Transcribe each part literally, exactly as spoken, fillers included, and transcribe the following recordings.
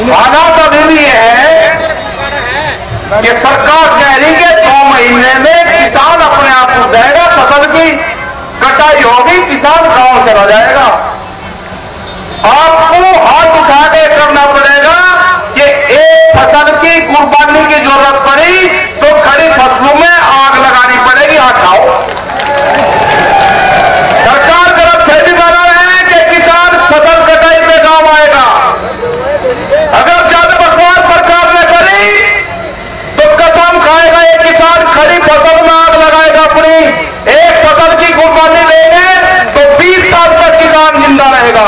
हालात अभी भी ये है कि सरकार कह रही कि दो महीने में किसान अपने आप को जाएगा, फसल की कटाई होगी, किसान गांव चला जाएगा। आपको हाथ उठा के करना पड़ेगा कि एक फसल की कुर्बानी की जरूरत पड़ी तो खड़ी फसलों में आग लगानी पड़ेगी, हटाओ। सरकार गलत फहमी बना रहे हैं कि किसान फसल कटाई पे गांव आएगा। अगर ज्यादा बकवास सरकार ने करी तो कसम खाएगा ये किसान खड़ी फसल में आग लगाएगा अपनी। एक फसल की कुर्बानी लेंगे तो बीस साल तक किसान जिंदा रहेगा।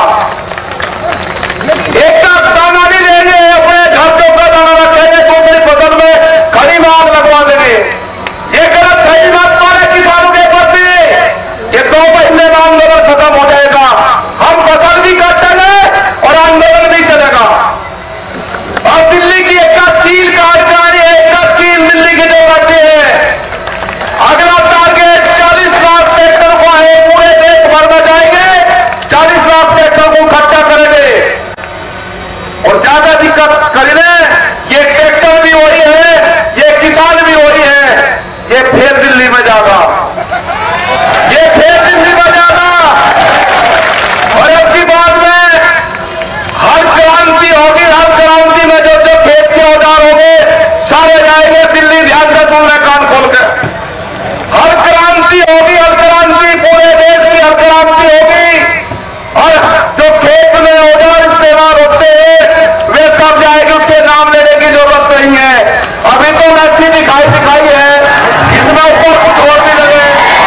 एक का दाना नहीं लेंगे, अपने घर के ऊपर दाना रखेंगे, दूसरी फसल में खड़ी में आग लगवा देंगे। ये गलत सही बात है किसानों के प्रति। ये दो महीने में आंदोलन खत्म हो जाएगा, हम फसल भी काटेंगे और आंदोलन भी चलेगा। और दिल्ली की एक चील का अधिकारी है, एक चील दिल्ली की जो बातें हैं, अगला टारगेट चालीस लाख ट्रैक्टर को है, पूरे देश भर में जाएंगे, चालीस लाख ट्रैक्टर को इकट्ठा करेंगे। और ज्यादा दिक्कत करेंगे, ये ट्रैक्टर भी वही है, ये किसान भी वही है, ये फिर दिल्ली में जाएगा, ये फिर दिल्ली में जाएगा। और इसके बाद में हर क्रांति होगी, हर क्रांति में जो जो खेत के औजार होंगे सारे जाएंगे दिल्ली। ध्यान से सुन रहे कान खोल कर, हर क्रांति होगी, हर क्रांति पूरे देश की हर क्रांति होगी। और जो खेत में औजार इस्तेमाल होते हैं वे सब जाएंगे, उसके नाम लेने की जरूरत नहीं है। अभी तो अच्छी दिखाई दिखाई है, इसमें ऊपर कुछ और भी लगे।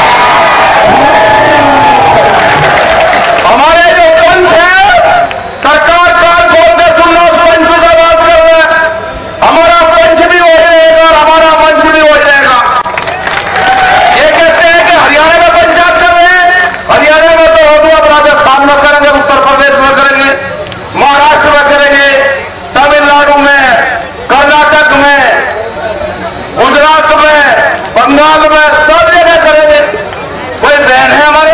हमारे जो पंच है, सरकार कान खोल कर सुनना, उस पंच से बात कर रहे हैं। हमारा पंच भी वही रहेगा और हमारा मंच भी वही रहेगा। ये कहते हैं कि हरियाणा में पंचायत कर रहे हैं, हरियाणा में तो हो गया, राजस्थान में करेंगे, उत्तर प्रदेश में करेंगे, महाराष्ट्र में करेंगे, तमिलनाडु में, कर्नाटक में, गुजरात में, बंगाल में, सब जगह करेंगे। कोई बहन है हमारे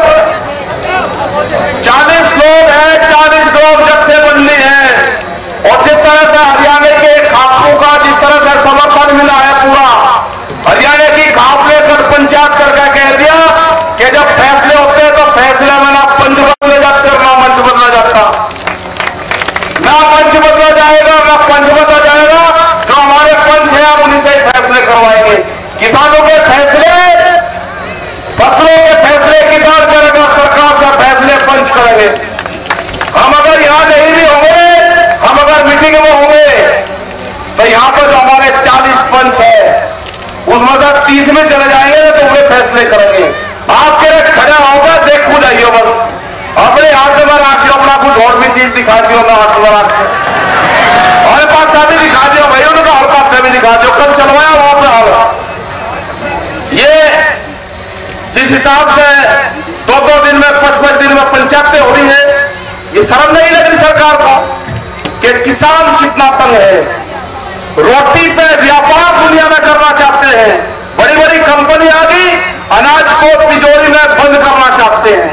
चालीस लोग हैं, चालीस लोग जत्थेबंदी है। और जिस तरह से हरियाणा के खापों का जिस तरह से समर्थन मिला है, पूरा हरियाणा की खाप लेकर पंचायत करके कह दिया कि जब फैसले होते हैं तो फैसले में ना पंच बदले जाते और ना मंच बदला जाता, ना मंच बदला जाएगा ना पंच बदला जाएगा। जो हमारे पंच है आप उन्हीं से फैसले करवाएंगे। किसानों के फैसले, फसलों के फैसले किसान करेगा, सरकार का फैसले पंच करेंगे। हम अगर यहां नहीं भी होंगे, हम अगर मीटिंग में होंगे तो यहां पर जो हमारे चालीस पंच है उसमें से तीस में चले जाएंगे तो वे फैसले करेंगे। आपके लिए खड़ा होगा, देखो जाइए, बस अपने हाथ में राखियो, अपना कुछ और भी चीज दिखा दियो ना, हाथ में राखियो, और पास से भी दिखा दियो भाई, उनका और पास से भी दिखा दियो, कल चलवाया वहां पर हाल। ये जिस हिसाब से दो दो दिन में, पांच पांच दिन में पंचायतें हो रही है, ये शर्म नहीं लग रही सरकार को कि किसान कितना तंग है। रोटी पे व्यापार दुनिया में करना चाहते हैं, बड़ी बड़ी कंपनी आ गई, अनाज को तिजोरी में बंद करना चाहते हैं।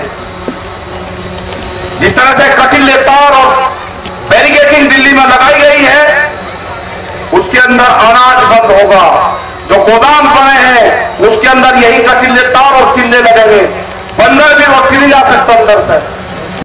जिस तरह से कटिल तार और बैरिकेडिंग दिल्ली में लगाई गई है, उसके अंदर अनाज बंद होगा। जो गोदाम बने हैं उसके अंदर यही कटिल तार और चिल्ले लगेंगे, बंदर भी वक्त नहीं जा सकता अंदर से।